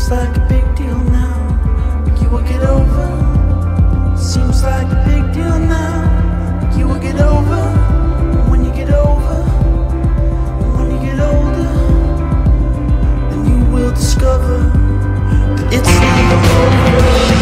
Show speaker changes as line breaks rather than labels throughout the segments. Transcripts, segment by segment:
Seems like a big deal now, but you will get over. Seems like a big deal now, but you will get over. And when you get over, and when you get older, then you will discover that it's never over.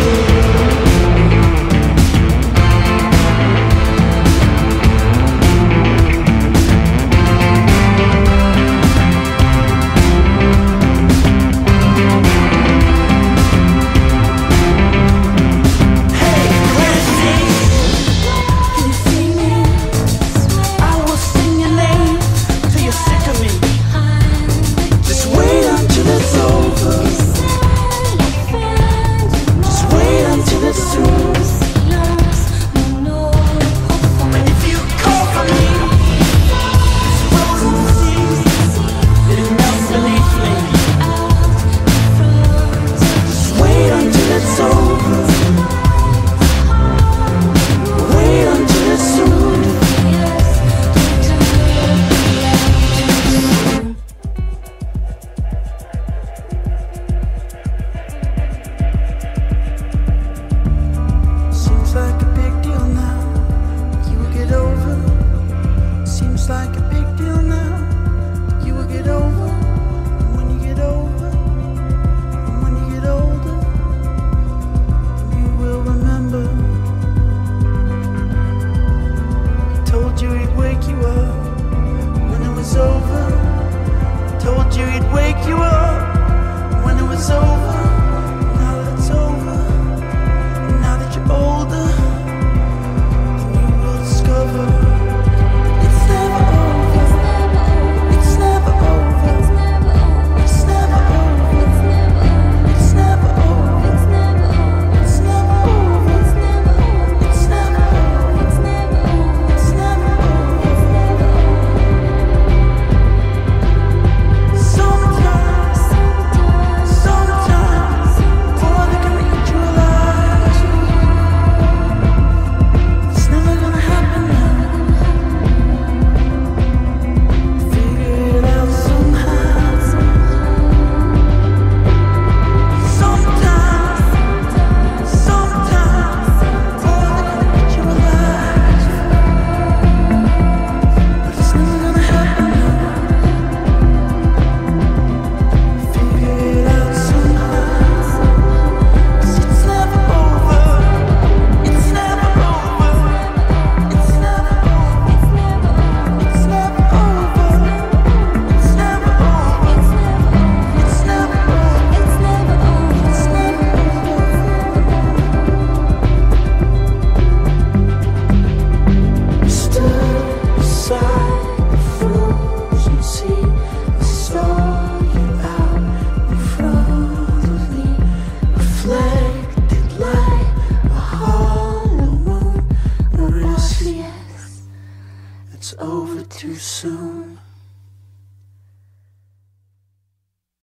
Like a big deal now, you will get over. And when you get over, and when you get older, then you will remember. He told you he'd wake you up when it was over. He told you he'd wake you up when it was over. Now that it's over, and now that you're older, then you will discover. It's over too soon.